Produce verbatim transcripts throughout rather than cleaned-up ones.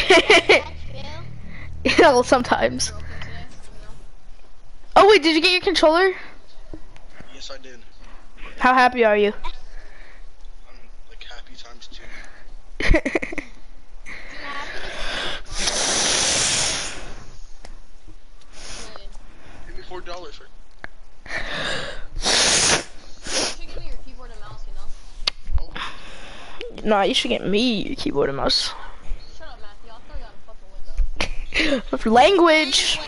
Yeah, sometimes. Oh wait, did you get your controller? Yes, I did. How happy are you? I'm like happy times two. Give me four dollars for. Nah, you should get me your keyboard and mouse. Shut up, Matthew. I'll throw you out a fucking window. Language.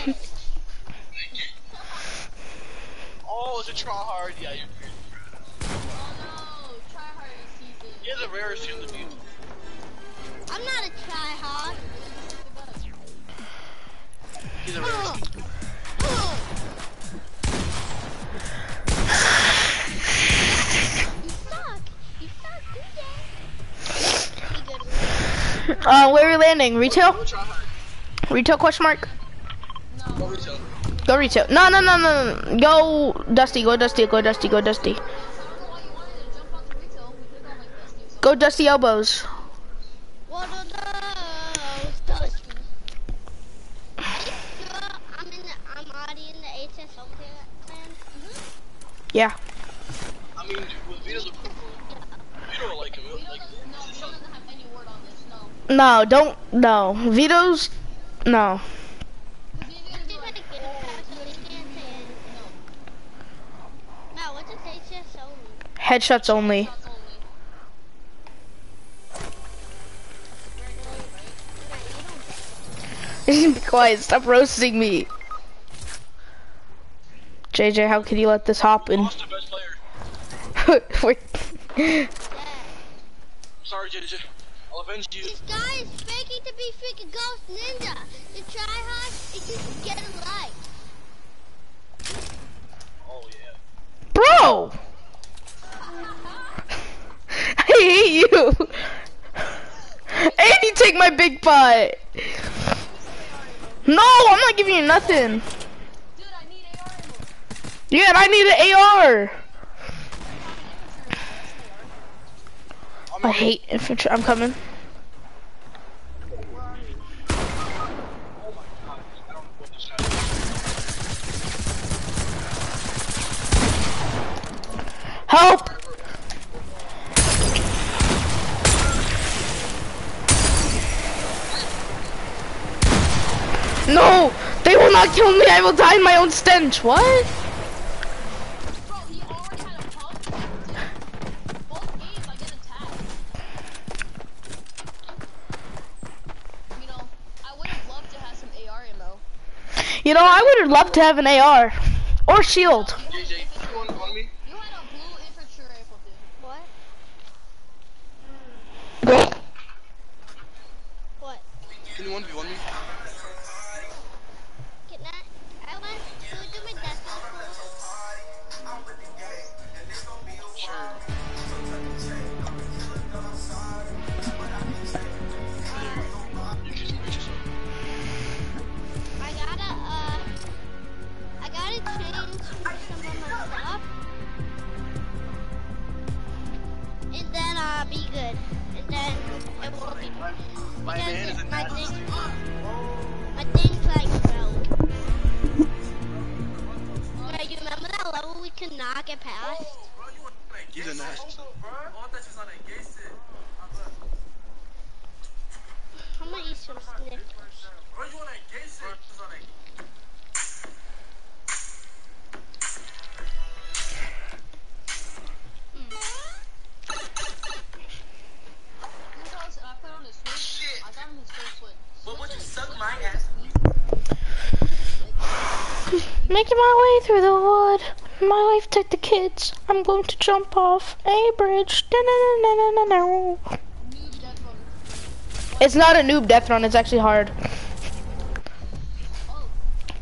Oh, it's a try hard. Yeah, you're weird. Oh no, try hard season. He has a rare season to be. I'm not a try hard. He's a rare season. You suck. You suck, D J. Uh, where are we landing? Retail? Go try hard. Retail question mark? Go retail. Go retail. No, no, no, no, no. Go Dusty, go Dusty, go Dusty, go Dusty. Go Dusty elbows. What are those? Dusty. Are you sure I'm, in the, I'm already in the H S O clan? Mm-hmm. Yeah. I mean, with Vito's a cool You don't like him. Like, No, we don't have any word on this, no. No, don't, no. Vito's, no. No, what's it H S O? Headshots only. Be quiet, stop roasting me. J J, how can you let this happen? Lost the best player. Wait. Yeah. Sorry, J J. I'll avenge you. This guy is faking to be freaking Ghost Ninja. The try hard is just to get a like. Oh yeah. Bro! I hate you! And you take my big butt! No, I'm not giving you nothing. Dude, I need A R ammo. Yeah, and I need an A R. I hate infantry. I'm coming. Help! No! They will not kill me! I will die in my own stench! What? Bro, he already had a pump. Both games I get attacked. You know, I would have loved to have some A R ammo. You know, I would have loved to have an A R. Or shield. J J, you want on me? You had a blue infantry rifle, dude. What? What? Can you one v one me? Can I? I want to do my death Sure. You can reach yourself. I gotta, uh, I gotta change some of my stuff. And then I'll be good. And then it will be good. My man is a my nasty. thing, my thing's like broke. Right, you remember that level we could not get past? He's a nasty. I'm gonna eat some Snickers. I put on his Switch. I got him his first Switch. But would you suck my ass? Making my way through the wood. My wife took the kids. I'm going to jump off a bridge. Da-na-na-na-na-na. Noob death run. It's not a noob death run, it's actually hard. Oh.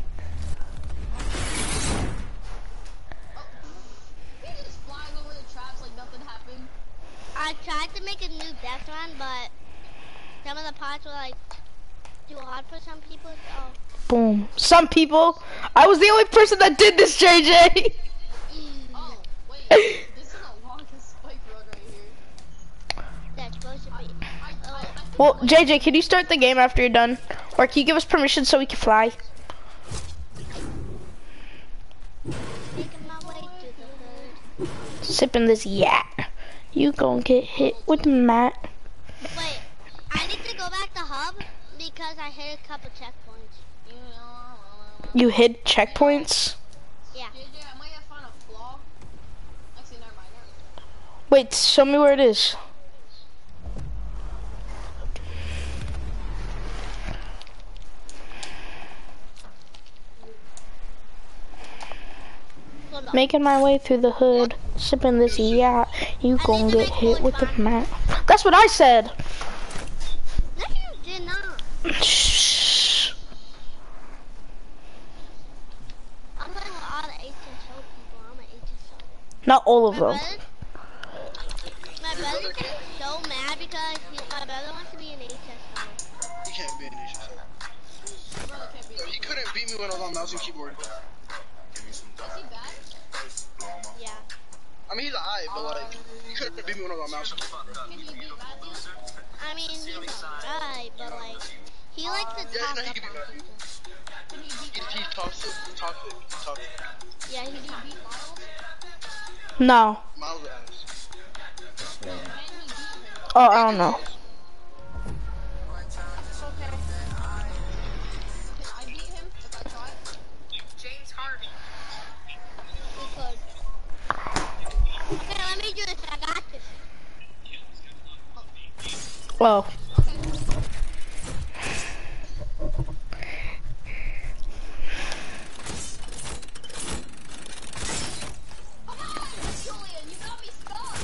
He just flying over the traps like nothing happened. I tried to make a new death run, but some of the parts were like too hard for some people. So Boom. Some people. I was the only person that did this, J J. Oh, wait. This is the longest spike run right here. that's supposed to be. Oh, Well, J J, can you start the game after you're done? Or can you give us permission so we can fly? making my way to the hood. Sipping this yak. You gon' get hit with the mat. Wait, I need to go back to hub because I hit a couple checkpoints. You hit checkpoints? Yeah. J J, I might have found a flaw. Actually, never mind. Never mind. Wait, show me where it is. Hold on. Making my way through the hood, sipping this yacht. You I gon' need to get make hit one with the fire. mat. That's what I said. No, you did not. Shh. I'm playing with all the H S O people. I'm an H S O. Not all of My them. brother, my brother's getting so mad because he, my brother wants to be an H S O. He can't be an H S O. Brother can't be. Is He couldn't beat me when I was on mouse and keyboard. he bad? Yeah. I mean, he's alright, but like, he couldn't beat me when I was on mouse and keyboard. Can he beat Matthew? I mean, he's alright, but like, he likes to Yeah, talk no, he up can be on better. people. Can he beat He, Miles? he talks to, talks to, talks to. Yeah, he Can talks. he beat Miles? No. Miles ass. Can he beat him? Oh, I don't know. Okay. Can I beat him if I try? James Harden. We could. Okay, let me do this. I got this. Oh. Julian, you got me stuck.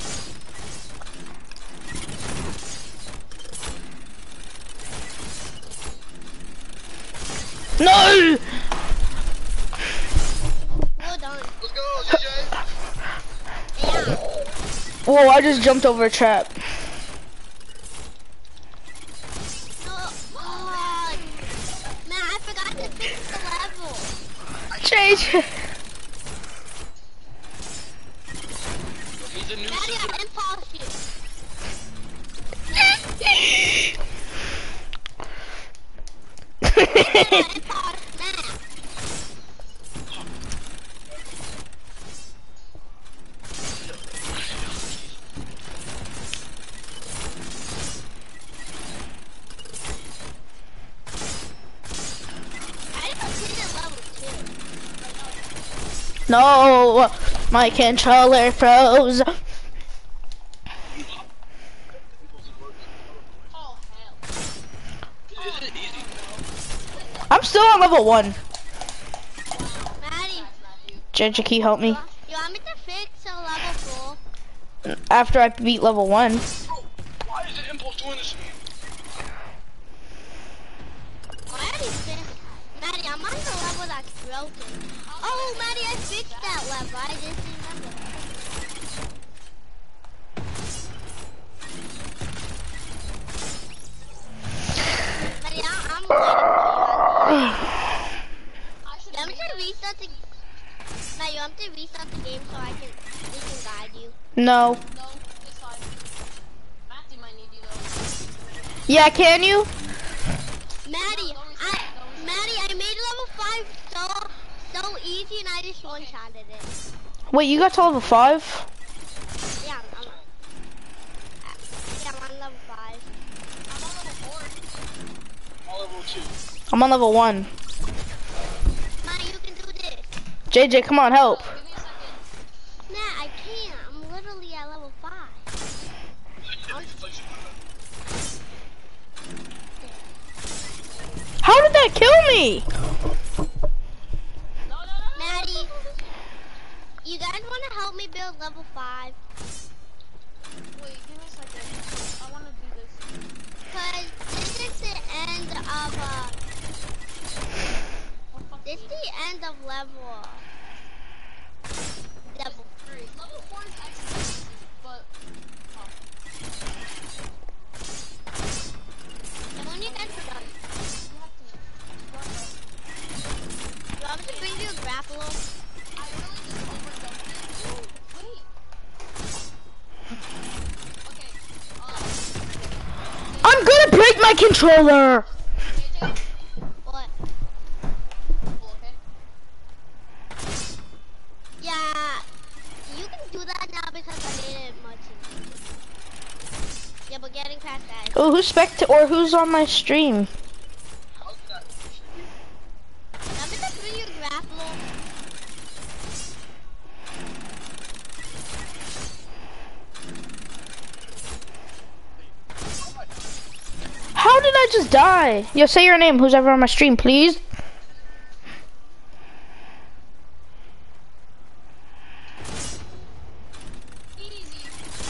No! Well done. Let's go, J J. Yeah. Whoa, I just jumped over a trap. No. Oh, man, I forgot to fix the level. J J. He's a new Daddy, super. I impulse you. I impulse now. I didn't complete level two. No, my controller froze. Oh, hell. Isn't it easy? I'm still on level one. Maddie, J J, can you help me? you want me to fix a level four? After I beat level one. Bro, why is the impulse doing this to me? I already fixed. Maddie, I'm on the level that's broken. Oh, Maddie, I fixed that level. I didn't remember. Maddie, I'm, I'm waiting for you. I should You want me to restart the? Maddie, you want me to restart the game so I can we can guide you? No. No, it's fine. Matthew might need you though. Yeah, can you? Maddie, I Maddie, I made level five so so easy and I just one shotted it. Wait, you got to level five? Yeah, I'm, I'm yeah, I'm on level five. I'm on level four. All level two. I'm on level one. Maddie, you can do this. J J, come on, help. Give me a second. Nah, I can't. I'm literally at level five. How did that kill me? No, no, no. Maddie, you guys want to help me build level five? Wait, give me a second. I want to do this. Cause this is the end of uh, Oh, fuck this is me. the end of level. Level. Three. Level four is actually easy, but oh. And when you guys are done, You have to. you want me to bring you a grapple? I really just overjumped it. Ooh, wait. Okay. Um. my controller! What? Okay. Yeah, you can do that now because I made it much easier. Yeah, but getting past that. Oh, who's spect or who's on my stream? How's that? I'm gonna bring you grappler. How did I just die? Yo, say your name, who's ever on my stream, please. Easy.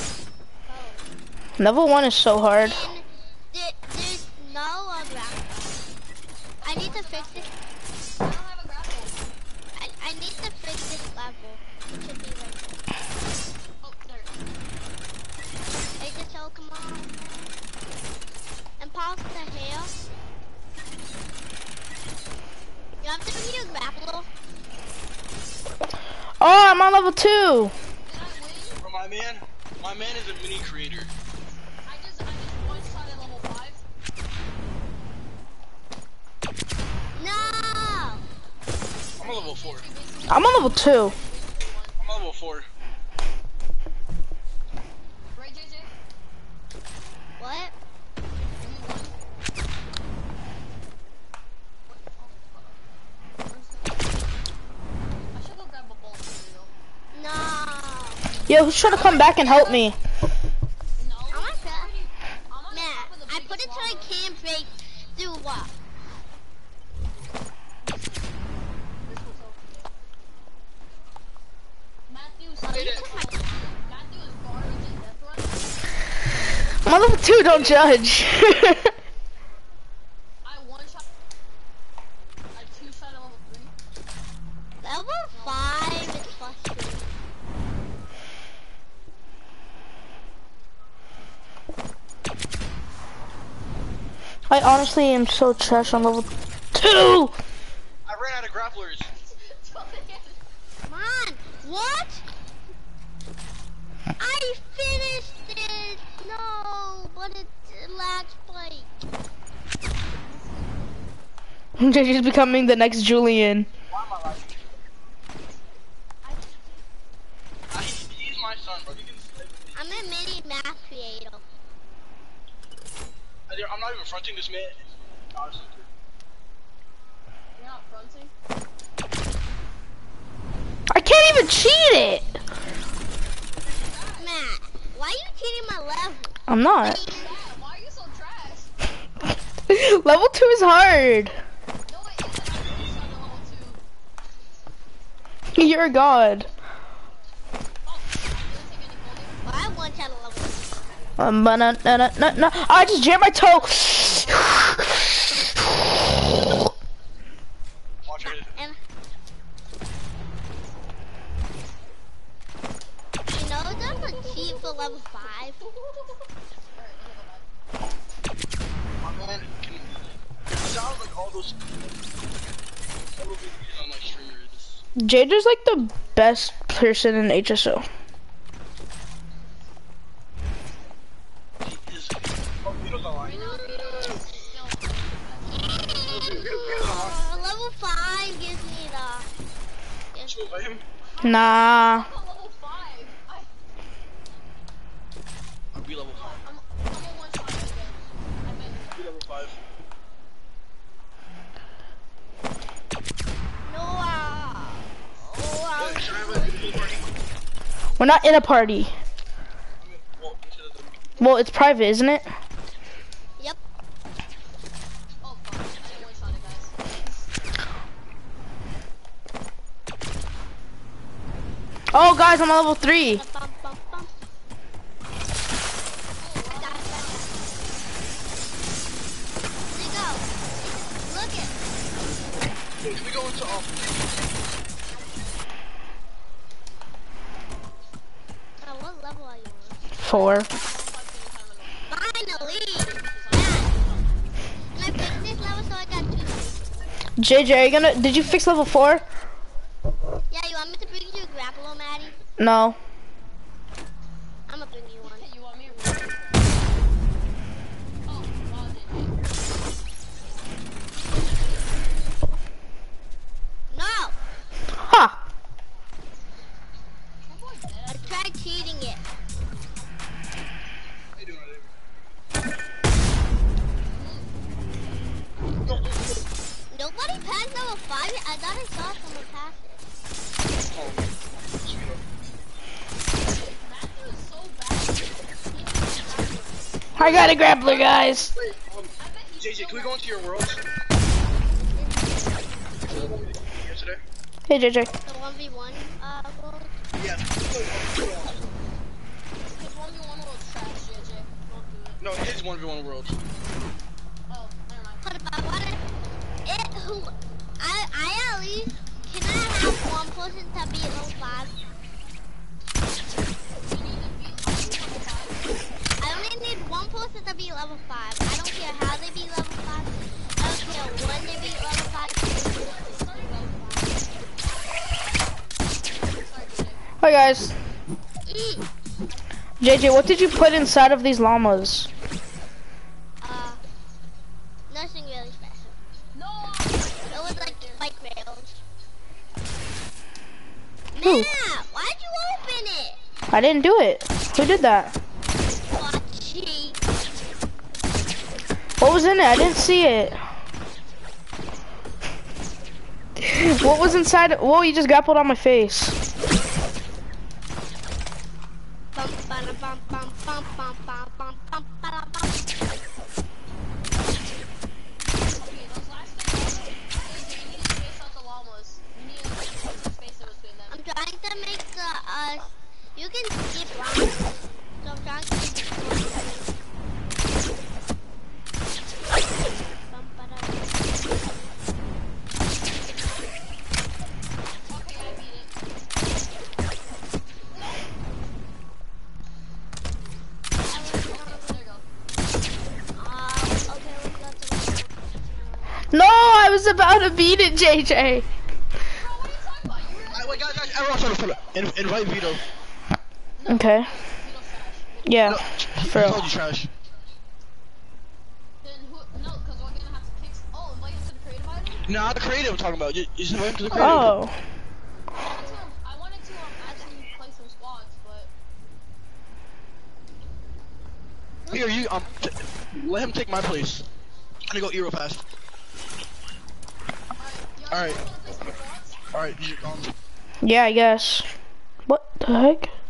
Level one is so hard. And there, there's no uh, grappler. I need to fix it. I don't have a grapple. I, I need to fix this level. It should be right there. Oh, there it is. Hey, just oh, come on. And pause the hair. You have to bring your grappler. Oh, I'm on level two. Did I win? Bro, my man, my man is a mini creator. I just, I just one-shot at level five. No! I'm on level four. I'm on level two. I'm on level four. Right, J J? What? You won? I should go grab a bowl for real. No. Yo, who's trying to come back and help me? No. I'm on top. I'm on Man, top of the I put it so I biggest can't break through what? Matthew's Oh, you it. took my... Matthew is garbage in Death Run. I'm on level two, don't judge. I one-shot. I two-shot at level three. Level five is frustrating. I honestly am so trash on level two. I ran out of grapplers. Come on. What? I finished it. No, but it's last break. She's becoming the next Julian. Why am I like? I, he's my son, bro. He can slay with me. I'm a mini math creator. I- I'm not even fronting this man. Honestly. You're not fronting? I can't even cheat it. Matt, why are you cheating my level? I'm not. Yeah, why are you so trash? Level two is hard. No, it isn't. I really shot at level two. You're a god. Oh, I didn't take any golden. Well, I one shot a level. Um, but no, no, no, no, no. I just jammed my toe. Watch it. And you know there's a cheat for level five. My man can. It sounds like all those. All those videos on my streamers. Jader's like the best person in H S O. He is. Oh, Vito's online. Uh, level five gives me the. Should we invite him? Nah. I'm on level five. I, Are we level five? I'm, I'm a one-shot again. I bet Are we level five? No. Uh, oh, Yeah, should I invite him to the party? We're not in a party. I mean, well, into the. Well, it's private, isn't it? yep. Oh, fuck. I didn't one-shot it, guys. Oh, guys, I'm on level three. Bum, bum, bum. I got it. There you go. Look it. Hey, can we go into um? Uh, what level are you on? Four. Finally! Yeah. And I finished this level so I got two. J J, are you gonna? Did you fix level four? Yeah, you want me to bring you a grapple, Maddie? No. I'm gonna bring you one. You want me to Oh, wow, J J. I, I thought I saw someone pass it. Matthew is so bad. I got a grappler, guys. Wait, um, J J, can we go into your world? Yesterday? Hey, J J. The one v one uh, world. Yeah. His one v one world's trash, J J. Don't do it. No, his one v one world. Oh, never mind. But if I want it, it who I I at least can I have one person to be level five? You need to beat level five. I only need one person to be level five. I don't care how they be level five. I don't care when they be level five. Hi, guys. Mm. J J, what did you put inside of these llamas? Uh, nothing really special. No! It was like bike rails. Who? Matt, why'd you open it? I didn't do it. Who did that? What cheat? What was in it? I didn't see it. What was inside? Whoa, you just grappled on my face. Bum, bada, bum, bum, bum, bum, bum, bum, bum, bada, bum. Okay, those last things, J J, you need to space out the llamas. You need to put some space in between them. I'm trying to make the, uh, you can skip rounds. So I'm trying to skip rounds. Bum, bada, bum. Okay, I beat it. There you go. Uh, okay, let's go to the... No, I was about to beat it, J J. Bro, what are you talking about? You were Alright, wait, guys, guys, everyone, hold on, hold on. In, invite Vito. Okay. Vito's trash. Yeah. No, he, For he real. told you trash. Then who? No, because we're gonna have to pick. Oh, invite him to the creative item. Nah, the creative I'm talking about. You, you should invite him to the creative. Oh. I wanted to, I wanted to um, actually play some squads, but Here, you, um, t let him take my place. I'm gonna go eat real fast. alright. Alright. Wanna play some squads? Alright, you, um, Yeah, I guess. What the heck?